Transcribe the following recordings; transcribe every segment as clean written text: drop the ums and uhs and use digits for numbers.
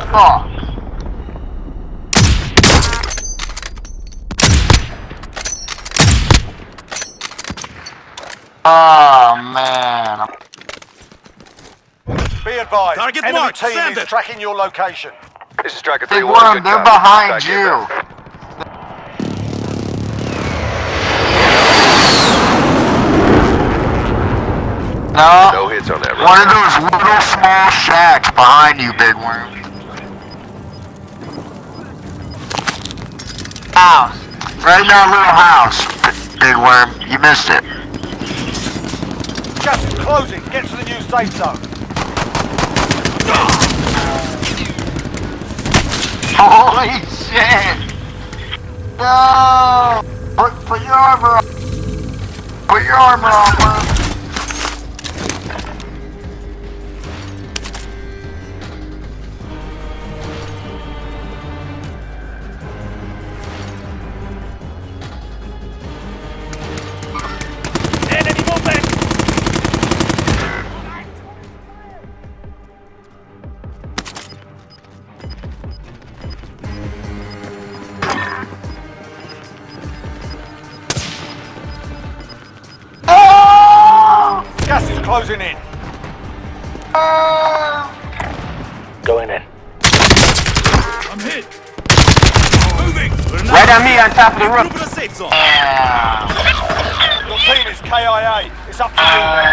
Fuck. Oh man. Be advised, Target enemy marked, team send is it. tracking your location. This is Striker Big 3-1. Worm, they're behind you. No. No hits on that run. One of those little small shacks behind you, Big Worm. House. Right in that little house, Big Worm. You missed it. Gas is closing. Get to the new safe zone. Holy shit! No! Put your armor on. Put your armor on, Worm. Enemy movement! Gas is closing in. Going in. I'm hit! Moving! Right on me on top of the roof. Move to the safe zone! Your team is KIA. It's up to you now.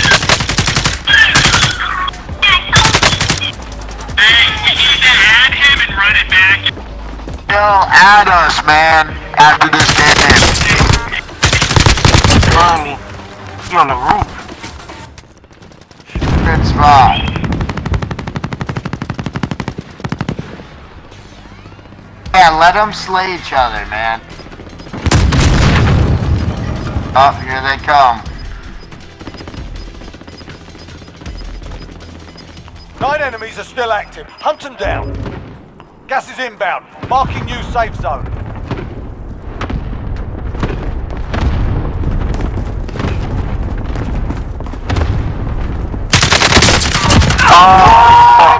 Add him and run it back. They'll add us, man, after this game. You on the roof. Good spot. Yeah, let them slay each other, man. Oh, here they come. 9 enemies are still active. Hunt them down. Gas is inbound. Marking new safe zone. Oh!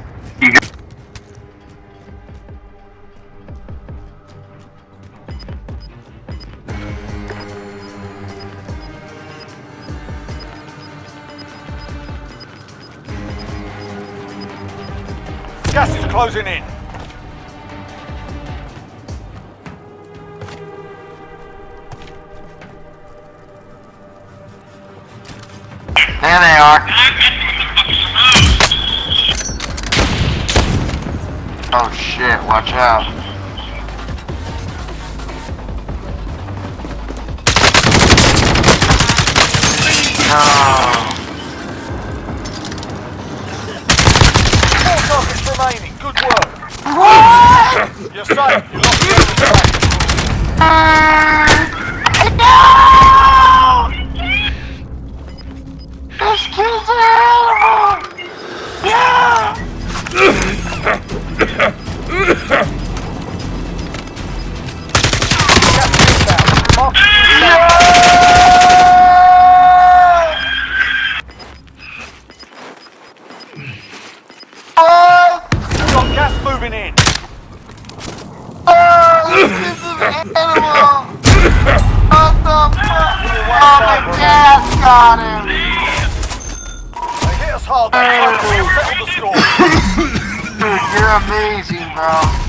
Gas is closing in. There they are. Oh shit, watch out. No. 4 targets remaining. Good work. What? You're safe. You lost the enemy track. No! This kid's an animal! Yeah! Gas is inbound. Marking new safe zone. We've got gas moving in. Oh, this is an animal! What the fuck? Oh, the gas got him! They hit us hard. That time. We'll settle the score. Dude, you're amazing, bro.